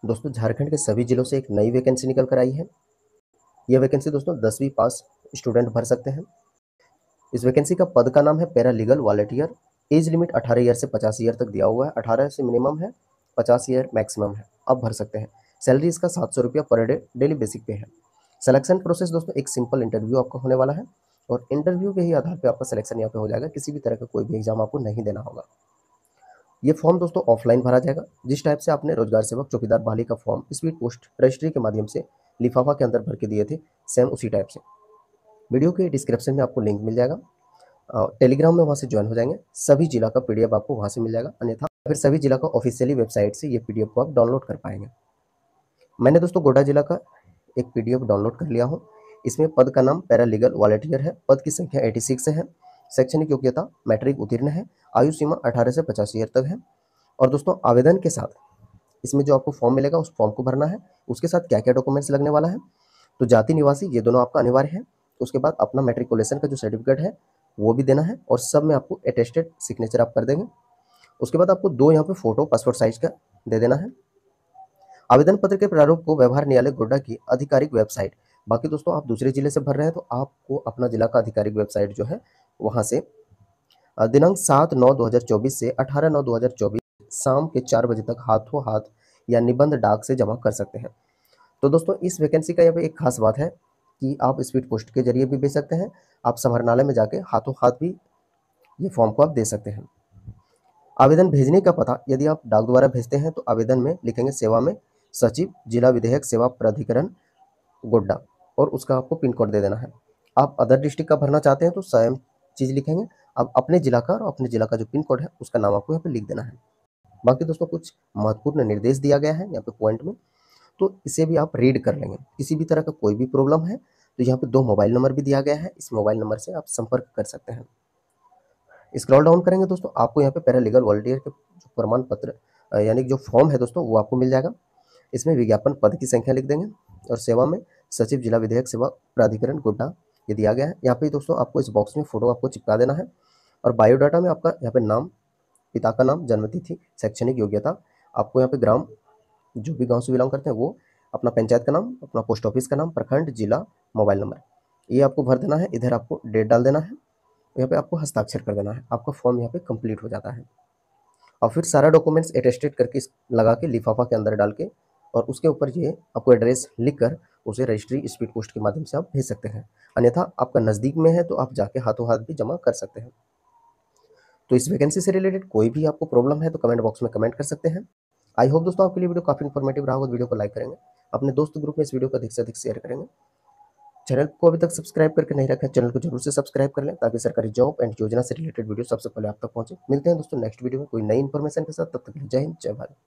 दोस्तों झारखंड के सभी जिलों से एक नई वैकेंसी निकल कर आई है। यह वैकेंसी दोस्तों 10वीं पास स्टूडेंट भर सकते हैं। इस वैकेंसी का पद का नाम है para legal volunteer. Age limit 18 year से 50 ईयर तक दिया हुआ है। 18 से मिनिमम है, 50 ईयर मैक्सिमम है। आप भर सकते हैं। सैलरी इसका 700 रुपया पर डे डेली बेसिक पे है। सिलेक्शन प्रोसेस दोस्तों एक सिंपल इंटरव्यू आपका होने वाला है और इंटरव्यू के ही आधार पर आपका सिलेक्शन यहाँ पे हो जाएगा। किसी भी तरह का कोई भी एग्जाम आपको नहीं देना होगा। ये फॉर्म दोस्तों ऑफलाइन भरा जाएगा। जिस टाइप से आपने रोजगार सेवक चौकीदार बहाली का फॉर्म स्पीड पोस्ट रजिस्ट्री के माध्यम से लिफाफा के अंदर भर के दिए थे, सेम उसी टाइप से। वीडियो के डिस्क्रिप्शन में आपको लिंक मिल जाएगा। टेलीग्राम में वहाँ से ज्वाइन हो जाएंगे। सभी जिला का पीडीएफ आपको वहाँ से मिल जाएगा, अन्यथा फिर सभी जिला का ऑफिशियली वेबसाइट से ये पीडीएफ को आप डाउनलोड कर पाएंगे। मैंने दोस्तों गोड्डा जिला का एक पीडीएफ डाउनलोड कर लिया हूँ। इसमें पद का नाम पैरा लीगल वॉलंटियर है। पद की संख्या 86 है। शैक्षणिक योग्यता मैट्रिक उत्तीर्ण है। आयु सीमा 18 से 50 ईयर तक है। और दोस्तों आवेदन के साथ इसमें जो आपको फॉर्म मिलेगा उस फॉर्म को भरना है। उसके साथ क्या क्या डॉक्यूमेंट्स लगने वाला है, तो जाति निवासी ये दोनों आपका अनिवार्य है। उसके बाद अपना मैट्रिकुलेशन का जो सर्टिफिकेट है वो भी देना है और सब में आपको अटेस्टेड सिग्नेचर आप कर देंगे। उसके बाद आपको 2 यहाँ पे फोटो पासपोर्ट साइज का दे देना है। आवेदन पत्र के प्रारूप को व्यवहार न्यायालय गोड्डा की आधिकारिक वेबसाइट, बाकी दोस्तों आप दूसरे जिले से भर रहे हैं तो आपको अपना जिला का आधिकारिक वेबसाइट जो है वहाँ से दिनांक 7/9/2024 से 18/9/2024 शाम के 4 बजे तक हाथों हाथ या निबंध डाक से जमा कर सकते हैं। तो दोस्तों इस वैकेंसी का यहाँ पे एक खास बात है कि आप स्पीड पोस्ट के जरिए भी भेज सकते हैं। आप समाहरणालय में जाके हाथों हाथ भी ये फॉर्म को आप दे सकते हैं। आवेदन भेजने का पता यदि आप डाक द्वारा भेजते हैं तो आवेदन में लिखेंगे सेवा में सचिव जिला विधिक सेवा प्राधिकरण गोड्डा और उसका आपको पिन कोड दे देना है। आप अदर डिस्ट्रिक्ट का भरना चाहते हैं तो सेम चीज़ लिखेंगे। अब अपने जिला का और अपने जिला का जो पिन कोड है उसका नाम आपको यहाँ पे लिख देना है। बाकी दोस्तों कुछ महत्वपूर्ण निर्देश दिया गया है यहाँ पे पॉइंट में, तो इसे भी आप रीड कर लेंगे। किसी भी तरह का कोई भी प्रॉब्लम है तो यहाँ पे 2 मोबाइल नंबर भी दिया गया है। इस मोबाइल नंबर से आप संपर्क कर सकते हैं। स्क्रॉल डाउन करेंगे दोस्तों आपको यहाँ पे पैरालीगल वॉलंटियर के जो प्रमाण पत्र यानी जो फॉर्म है दोस्तों वो आपको मिल जाएगा। इसमें विज्ञापन पद की संख्या लिख देंगे और सेवा में सचिव जिला विधिक सेवा प्राधिकरण गोड्डा ये दिया गया है। यहाँ पे दोस्तों आपको इस बॉक्स में फोटो आपको चिपका देना है और बायोडाटा में आपका यहाँ पे नाम, पिता का नाम, जन्मतिथि, शैक्षणिक योग्यता, आपको यहाँ पे ग्राम जो भी गांव से बिलोंग करते हैं वो, अपना पंचायत का नाम, अपना पोस्ट ऑफिस का नाम, प्रखंड, जिला, मोबाइल नंबर ये आपको भर देना है। इधर आपको डेट डाल देना है, यहाँ पे आपको हस्ताक्षर कर देना है। आपका फॉर्म यहाँ पे कंप्लीट हो जाता है और फिर सारा डॉक्यूमेंट्स अटेस्टेड करके लगा के लिफाफा के अंदर डाल के और उसके ऊपर ये आपको एड्रेस लिख कर उसे रजिस्ट्री स्पीड पोस्ट के माध्यम से आप भेज सकते हैं। अन्यथा आपका नज़दीक में है तो आप जाके हाथों हाथ भी जमा कर सकते हैं। तो इस वैकेंसी से रिलेटेड कोई भी आपको प्रॉब्लम है तो कमेंट बॉक्स में कमेंट कर सकते हैं। आई होप दोस्तों आपके लिए वीडियो काफ़ी इन्फॉर्मेटिव रहा होगा। वीडियो को लाइक करेंगे, अपने दोस्त ग्रुप में इस वीडियो को अधिक से अधिक शेयर करेंगे। चैनल को अभी तक सब्सक्राइब करके नहीं रखा है, चैनल को जरूर से सब्सक्राइब कर लें ताकि सरकारी जॉब एंड योजना से रिलेटेड वीडियो सबसे पहले आप तक पहुंचे। मिलते हैं दोस्तों नेक्स्ट वीडियो में कोई नई इन्फॉर्मेशन के साथ। तब तक के लिए जय हिंद, जय भारत।